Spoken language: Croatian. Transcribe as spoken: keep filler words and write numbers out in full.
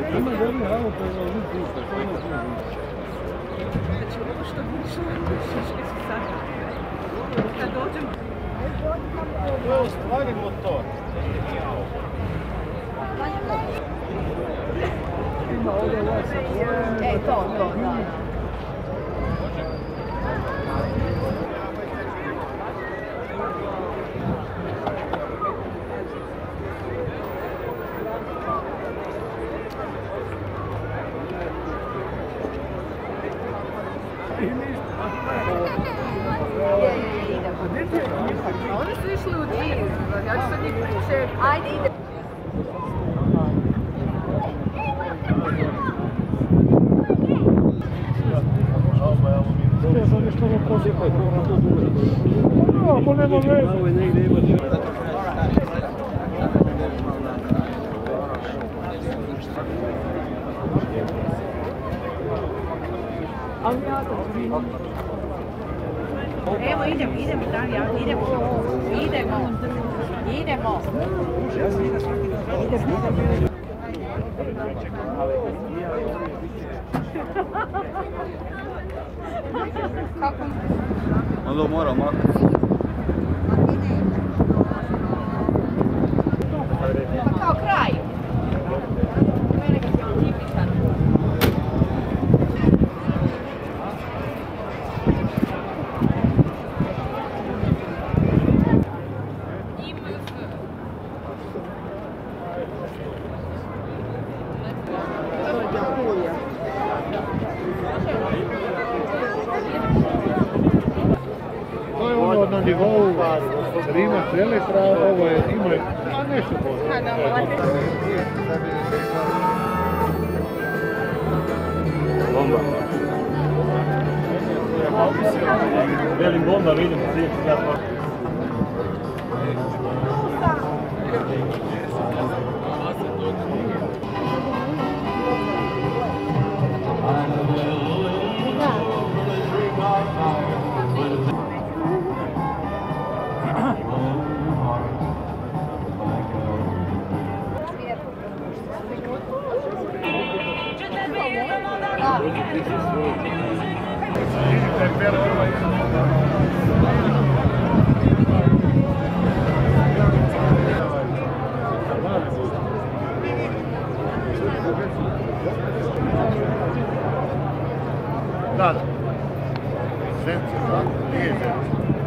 Ima dobri auto, ima ljudi isto, to ima sve više. Znači, ovo što više šiške su sad. Kad dođem... To je u stvari motor. Ima ovdje vas. Ej, to, to, da. Oni su išli u dvije, ja ću sad njih pričekati. Ajde, ide. Ja sam nešto ono posjekaj, to na to duže. Ako nema veze. Ovo je negdje ima dvije. Evo, idemo, idemo, Darija, idemo, idemo, idemo. Kako? Onda mora maknuti. Pa kao kraj. To je ono na nivou Rima Seletra, ovo je, ima, a nešto bolje. Bomba. Velim bomba, vidimo, svijet, ja to. Da, da. Zemce, da? Nije zemce.